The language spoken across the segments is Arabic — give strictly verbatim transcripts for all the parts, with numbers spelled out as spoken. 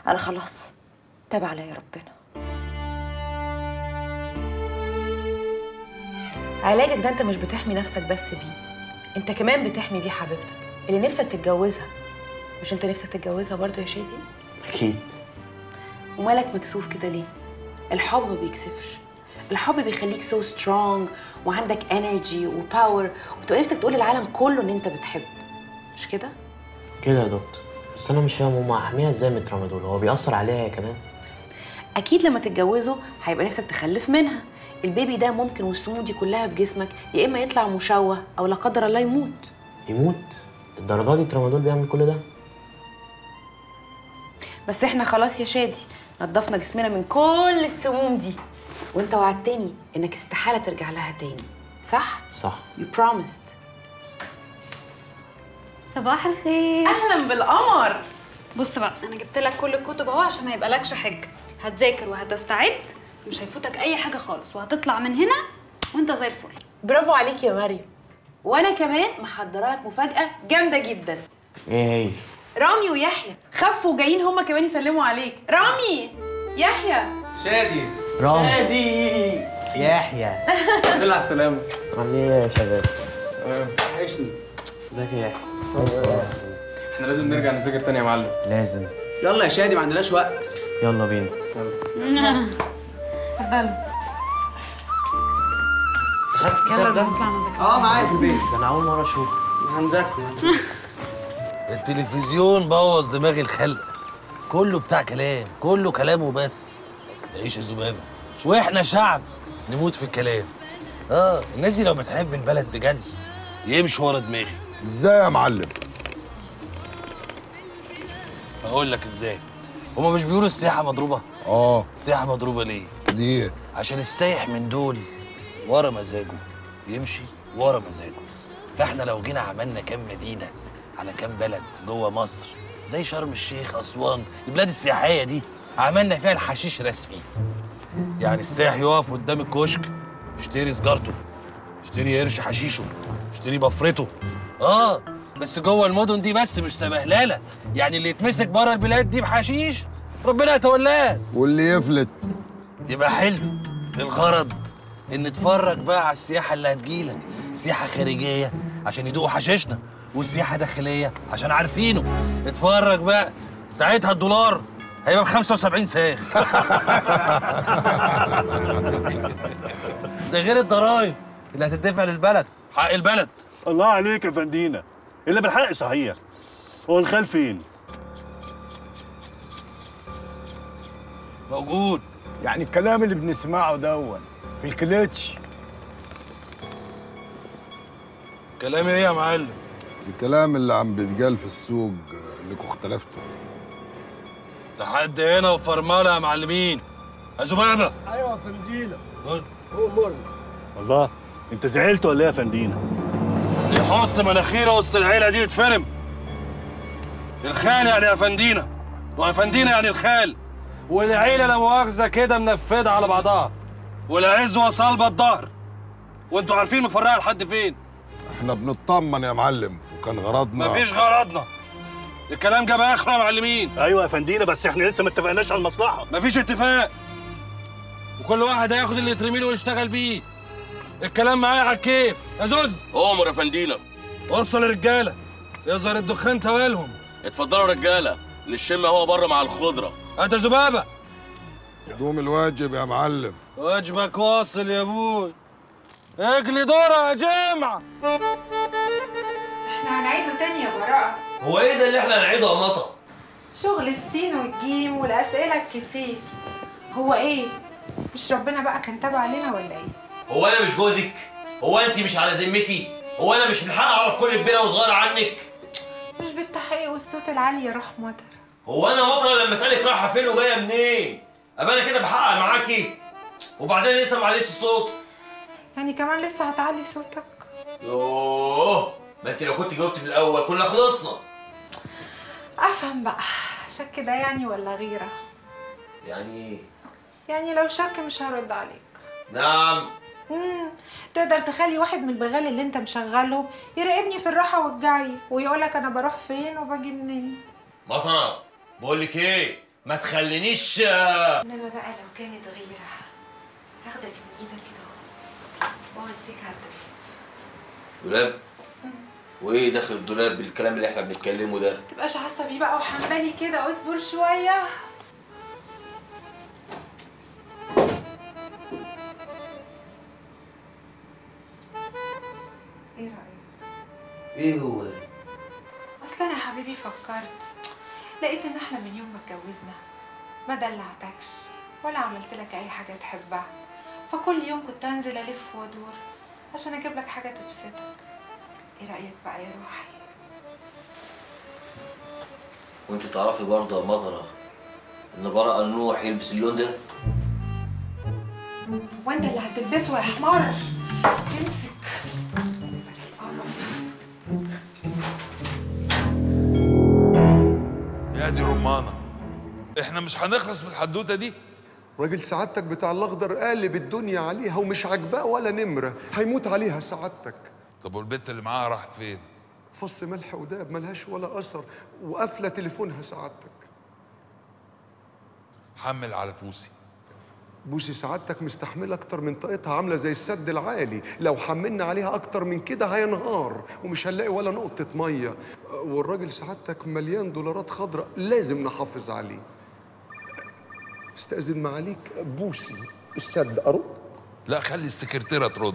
انا خلاص تاب عليا ربنا. علاجك ده انت مش بتحمي نفسك بس بيه، انت كمان بتحمي بيه حبيبتك اللي نفسك تتجوزها. مش انت نفسك تتجوزها برضو يا شادي؟ اكيد. ومالك مكسوف كده ليه؟ الحب ما بيكسفش، الحب بيخليك سو سترونج وعندك انرجي وباور، وبتبقى نفسك تقول للعالم كله ان انت بتحب، مش كده؟ كده يا دكتور، بس انا مش فاهم هما هحميها ازاي من الترامادول؟ هو بيأثر عليها هي كمان؟ اكيد لما تتجوزوا هيبقى نفسك تخلف منها. البيبي ده ممكن والسموم دي كلها في جسمك يا اما يطلع مشوه او لا قدر الله يموت. يموت؟ الدرجه دي الترامادول بيعمل كل ده؟ بس احنا خلاص يا شادي نضفنا جسمنا من كل السموم دي، وانت وعدتني انك استحاله ترجع لها تاني، صح؟ صح. You promised. صباح الخير. اهلا بالقمر. بص بقى، انا جبت لك كل الكتب اهو عشان ما يبقالكش حجه. هتذاكر وهتستعد، مش هيفوتك اي حاجه خالص، وهتطلع من هنا وانت زي الفل. برافو عليك يا مريم. وانا كمان محضره لك مفاجاه جامده جدا. ايه هي؟ رامي ويحيى خفوا وجايين هما كمان يسلموا عليك. رامي، يحيى، شادي. رامي، شادي، يحيى. الحمد لله على السلامة. عاملين ايه يا شباب؟ وحشني. ازيك يا يحيى؟ احنا لازم نرجع نذاكر تاني يا معلم. لازم. يلا يا شادي ما عندناش وقت. يلا بينا. يلا. اتفضلوا. خدت الكتاب ده؟ نطلع نذاكر. اه معايا في البيت. ده انا اول مره اشوفه. هنذاكره. التلفزيون بوظ دماغ الخلق، كله بتاع كلام، كله كلام وبس. تعيش يا ذبابه، واحنا شعب نموت في الكلام. اه الناس دي لو بتحب البلد بجد يمشوا ورا دماغي. ازاي يا معلم؟ اقول لك ازاي. هما مش بيقولوا السياحه مضروبه؟ اه. السياحه مضروبه ليه؟ ليه؟ عشان السايح من دول ورا مزاجه، يمشي ورا مزاجه. فاحنا لو جينا عملنا كام مدينه على كام بلد جوه مصر زي شرم الشيخ، اسوان، البلاد السياحيه دي، عملنا فيها الحشيش رسمي. يعني السائح يقف قدام الكشك يشتري سجارته، يشتري قرش حشيشه، يشتري بفرته. اه بس جوه المدن دي بس، مش سبهلله. يعني اللي يتمسك بره البلاد دي بحشيش ربنا يتولاه. واللي يفلت يبقى حلو. الغرض ان نتفرج بقى على السياحه اللي هتجيلك، سياحه خارجيه عشان يدوقوا حشيشنا، وسياحه داخليه عشان عارفينه. اتفرج بقى، ساعتها الدولار هيبقى ب خمسة وسبعين ساغ. ده غير الضرايب اللي هتدفع للبلد، حق البلد. الله عليك يا فندينا، اللي بالحق صحيح. هو الخال فين؟ موجود. يعني الكلام اللي بنسمعه دون في الكليتش. كلام ايه يا معلم؟ الكلام اللي عم بيتقال في السوق انكم اختلفتوا. لحد هنا وفرمله يا معلمين. يا زبابه. ايوه يا فندينا. هو مرن. الله، انت زعلت ولا ايه يا فندينا؟ يحط مناخيره وسط العيله دي يتفرم. الخال يعني افندينا، وافندينا يعني الخال، والعيله لا مؤاخذه كده منفذه على بعضها، والعزوه صلبه الظهر. وانتوا عارفين مفرقه لحد فين. احنا بنطمن يا معلم، وكان غرضنا. مفيش غرضنا. الكلام جاب اخره يا معلمين. ايوه يا فندينا، بس احنا لسه ما اتفقناش على المصلحه. مفيش اتفاق، وكل واحد هياخد اللي يترمي له ويشتغل بيه. الكلام معايا على الكيف. يا زوز. أؤمر يا فندينا. وصل الرجاله، يظهر الدخان توالهم. اتفضلوا رجاله، للشمه هو بره مع الخضره. هات يا زبابه. قوم الواجب يا معلم. واجبك واصل يا ابوي. اجلي دورة يا جمعة. احنا هنعيده تاني يا براءة. هو ايه ده اللي احنا هنعيده يا مطا؟ شغل السين والجيم والأسئلة الكتير. هو ايه؟ مش ربنا بقى كان تابع علينا ولا ايه؟ هو انا مش جوزك؟ هو انت مش على ذمتي؟ هو انا مش من حقي اعرف كل كبيرة وصغيرة عنك؟ مش بالتحقيق والصوت العالي يا روح مطر. هو انا مطر لما اسالك رايحة فين وجاية منين؟ ابقى انا كده بحقق معاكي؟ وبعدين لسه معليش الصوت. يعني كمان لسه هتعلي صوتك؟ يوه، ما انت لو كنت جاوبت من الاول كنا خلصنا. افهم بقى، شك ده يعني ولا غيرة؟ يعني ايه؟ يعني لو شك مش هرد عليك. نعم. امم تقدر تخلي واحد من البغال اللي انت مشغلهم يراقبني في الراحة والجاي ويقولك انا بروح فين وباجي منين؟ مطرة، بقول لك ايه؟ ما تخلينيش انما بقى لو كانت غيره هاخدك من ايدك كده اهو واوديك على الدولاب. دولاب؟ وايه داخل الدولاب بالكلام اللي احنا بنتكلمه ده؟ متبقاش عصبي بقى وحنبلي كده، اصبر شويه. ايه رايك؟ ايه هو ده؟ اصل انا يا حبيبي فكرت، لقيت ان احنا من يوم ما اتجوزنا ما دلعتكش ولا عملت لك اي حاجه تحبها، فكل يوم كنت انزل الف وادور عشان اجيب لك حاجه تبسطك. ايه رايك بقى يا روحي؟ وانت تعرفي برضه يا مطره ان براء النوح يلبس اللون ده؟ وانت اللي هتلبسه يا حمار. امسك. يا دي رمانه، احنا مش هنخلص من الحدوته دي. راجل سعادتك بتاع الاخضر قالب الدنيا عليها ومش عاجباه ولا نمره، هيموت عليها سعادتك. طب والبنت اللي معاها راحت فين؟ فص ملح وداب ملهاش ولا اثر، وقافله تليفونها سعادتك. حمل على بوسي. بوسي سعادتك مستحمله اكتر من طاقتها، عامله زي السد العالي، لو حملنا عليها اكتر من كده هينهار ومش هنلاقي ولا نقطه ميه. والراجل سعادتك مليان دولارات خضراء لازم نحافظ عليه. استأذن معاليك بوسي السد ارد؟ لا خلي السكرتيره ترد.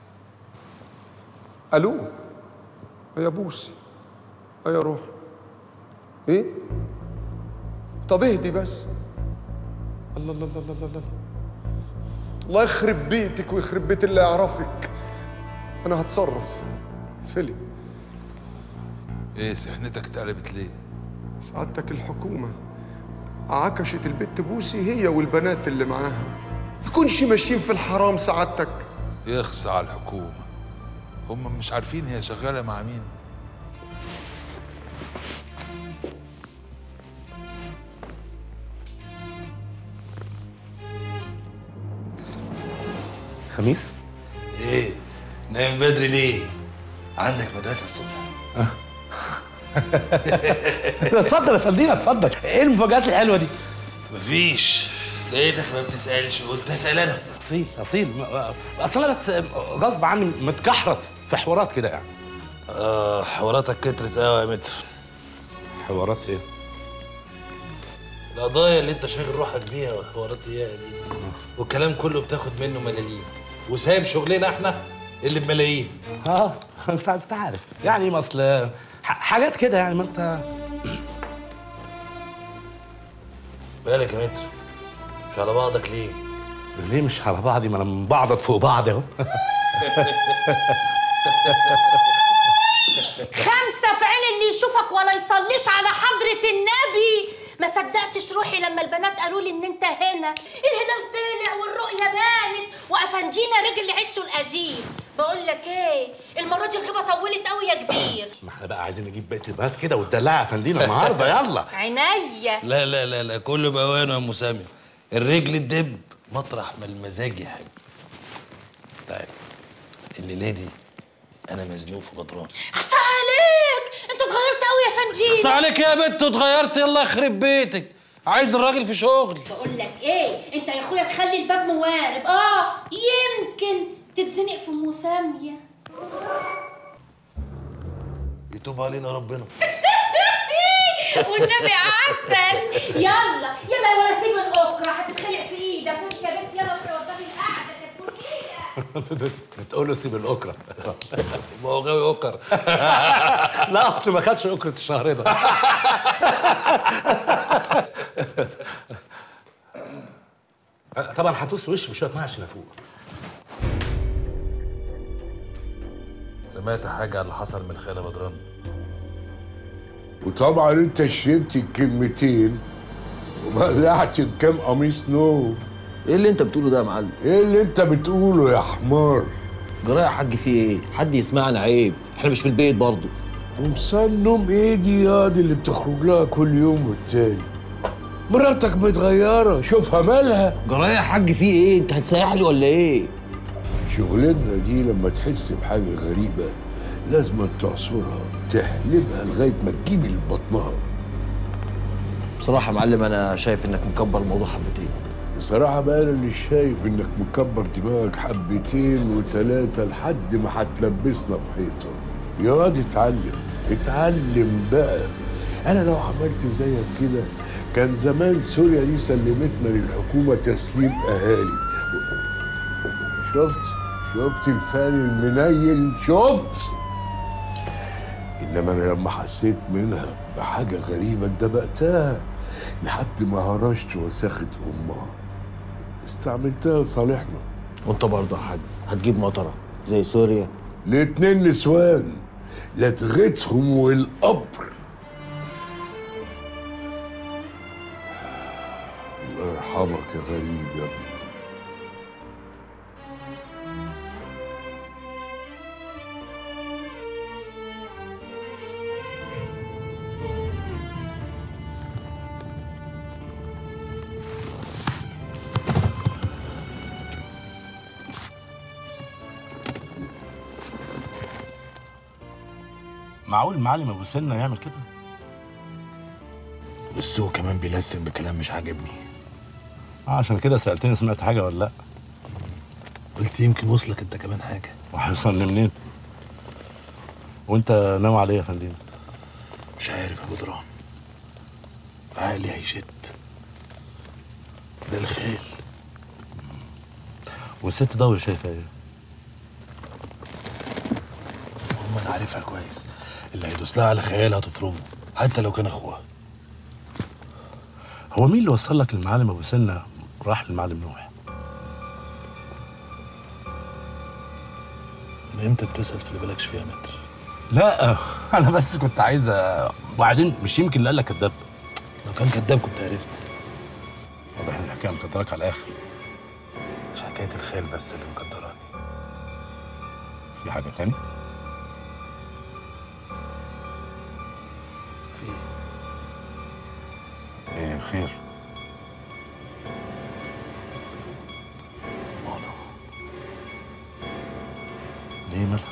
الو يا بوسي. يا روح. ايه؟ طب اهدي بس. الله الله الله الله الله الله يخرب بيتك ويخرب بيت اللي يعرفك. انا هتصرف. فيلي. ايه سحنتك اتقلبت ليه؟ سعادتك الحكومه عكشت البت بوسي هي والبنات اللي معاها، يكونش ماشيين في الحرام سعادتك. يخص على الحكومه، هم مش عارفين هي شغاله مع مين. خميس؟ ايه؟ نايم بدري ليه؟ عندك مدرسة الصبح؟ اتفضل يا فندينا اتفضل، ايه المفاجآت الحلوة دي؟ مفيش، لقيتك ما بتسألش قلت اسأل انا. اصيل اصيل، اصل انا بس غصب عني متكحرت في حوارات كده يعني. اه حواراتك كترت قوي يا متر. حوارات ايه؟ القضايا اللي انت شاغل روحك بيها والحوارات اياها دي، والكلام كله بتاخد منه ملاليم، وسايب شغلنا احنا اللي بملايين. اه انت انت عارف يعني، ما اصل حاجات كده يعني، ما انت بالك يا متر، مش على بعضك ليه؟ ليه مش على بعضي؟ ما انا مبعضت فوق بعض اهو. خمسة في عين اللي يشوفك ولا يصليش على حضرة النبي. ما صدقتش روحي لما البنات قالوا لي ان انت هنا. الهلال طلع والرؤية بانت وافنجينا رجل عشه القديم. بقول لك ايه، المرة دي الغيبة طولت قوي يا كبير. ما احنا بقى عايزين نجيب بقية البنات كده وتدلعها يا فندينا النهارده. يلا عينيا. لا لا لا لا كله بأوانه يا ام سامي. الرجل الدب مطرح ما المزاج يحب. طيب الليله دي انا مزنوق في بدران. اخصى عليك، انت اتغيرت قوي يا فنجيل. اخصى عليك يا بنت اتغيرت، يلا يخرب بيتك. عايز الراجل في شغل. بقول لك ايه، انت يا اخويا تخلي الباب موارب. اه يمكن تتزنق في مساميه. يتوب علينا ربنا. والنبي عسل. يلا يلا يا ولا سيب الاكره هتتخلع في ايدك. وانت يا بنت يلا روحي وضبي القعده تكون ايه. بتقول له سيب الاكره. ما هو غاوي اكر. لا اصل ما خدش اكره الشهر ده. طبعا هتوس وشي بشويه ميه عشان افوق. سمعت حاجه على اللي حصل من خالة بدران؟ وطبعا انت شربت الكلمتين وبلعت بكام قميص نوم. ايه اللي انت بتقوله ده يا معلم؟ ايه اللي انت بتقوله يا حمار؟ جرايه يا حاج فيه ايه؟ حد يسمعنا عيب، احنا مش في البيت برضه. قمصان نوم ايه دي يا دي اللي بتخرج لها كل يوم والتاني؟ مراتك متغيره، شوفها مالها. جرايه يا حاج فيه ايه؟ انت هتسيح لي ولا ايه؟ شغلتنا دي لما تحس بحاجه غريبه لازم تعصرها تحلبها لغايه ما تجيب اللي بطنها. بس بصراحه يا معلم انا شايف انك مكبر الموضوع حبتين. بصراحة بقى أنا اللي شايف إنك مكبر دماغك حبتين وتلاتة لحد ما هتلبسنا في حيطة. يا واد اتعلم، اتعلم بقى. أنا لو عملت زيك كده كان زمان سوريا دي سلمتنا للحكومة تسليم أهالي. شفت؟ شفت الفان المنيل؟ شفت؟ إنما أنا لما حسيت منها بحاجة غريبة اتدبقتها لحد ما هرشت وساخت أمها. استعملتها لصالحنا. وانت برضه يا حاج هتجيب مطره زي سوريا؟ الاتنين نسوان لدغتهم والقبر. الله يرحمك يا غريب يا ابني. معقول المعلم ابو سنه يعمل كده؟ والسوق كمان بيلسن بكلام مش عاجبني. اه عشان كده سالتني سمعت حاجه ولا لا؟ قلت يمكن وصلك انت كمان حاجه. وهيوصل لي منين؟ وانت ناوي على ايه يا فندم؟ مش عارف يا ابو درام، عقلي هيشت. ده الخيل. والست ضوي شايفه ايه؟ هم انا عارفها كويس، اللي هيدوس لها على خيالها هتفرمه حتى لو كان اخوها. هو مين اللي وصل لك المعلم ابو سنه راح للمعلم نوح؟ من امتى بتسال في اللي بالكش فيها متر؟ لا انا بس كنت عايز أ... وبعدين مش يمكن اللي قال لك كداب؟ لو كان كداب كنت عرفت. واضح ان الحكايه مقدراك على الاخر. مش حكايه الخيل بس اللي مقدراني. في حاجه تاني؟ في ايه خير؟ مانا. ليه مالها؟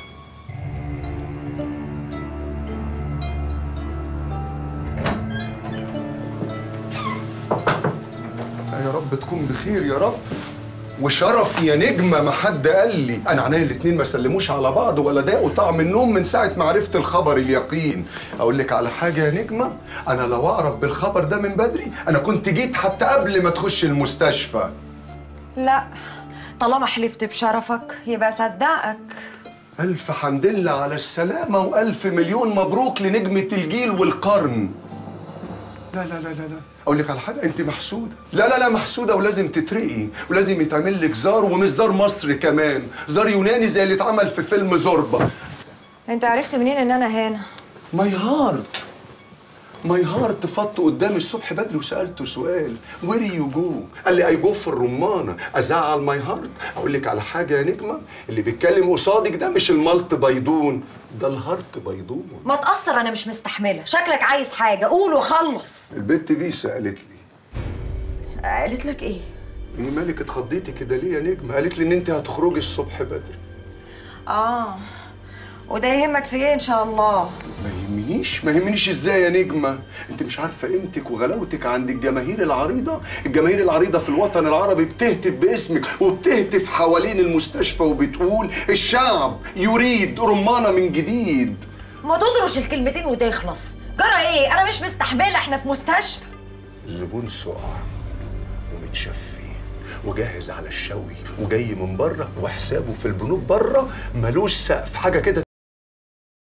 يا رب تكون بخير يا رب. وشرف يا نجمة ما حد قال لي. أنا عينيا الاتنين ما سلموش على بعض ولا ضاقوا طعم النوم من ساعة ما عرفت الخبر اليقين. أقول لك على حاجة يا نجمة، أنا لو أعرف بالخبر ده من بدري أنا كنت جيت حتى قبل ما تخش المستشفى. لا، طالما حلفت بشرفك يبقى صدقك. ألف حمد لله على السلامة وألف مليون مبروك لنجمة الجيل والقرن. لا لا لا لا لا، أقول لك على حاجة، أنت محسودة. لا لا لا محسودة ولازم تترقي ولازم يتعمل لك زار، ومش زار مصري كمان، زار يوناني زي اللي اتعمل في فيلم زوربا. أنت عرفت منين إن أنا هنا؟ ماي هارت ماي هارت فط قدامي الصبح بدري وسألته سؤال، وير يو جو؟ قال لي اي جو في الرمانة. أزعل ماي هارت؟ أقول لك على حاجة يا نجمة، اللي بيتكلم قصادك ده مش الملط بيضون، ده الهارت بيضون. ما تقصر، أنا مش مستحملة، شكلك عايز حاجة، قول وخلص. البت بيسا قالت لي. قالت لك إيه؟ إيه مالك اتخضيتي كده ليه يا نجمة؟ قالت لي إن أنت هتخرجي الصبح بدري. آه، وده يهمك في إيه إن شاء الله؟ ما يهمنيش، ما يهمنيش ازاي يا نجمة؟ انت مش عارفة قيمتك وغلاوتك عند الجماهير العريضة؟ الجماهير العريضة في الوطن العربي بتهتف باسمك وبتهتف حوالين المستشفى وبتقول الشعب يريد رمانة من جديد. ما تطرش الكلمتين وتخلص، جرى ايه؟ انا مش مستحملة، احنا في مستشفى. الزبون سقع ومتشفي وجاهز على الشوي وجاي من بره وحسابه في البنوك بره ملوش سقف، حاجة كده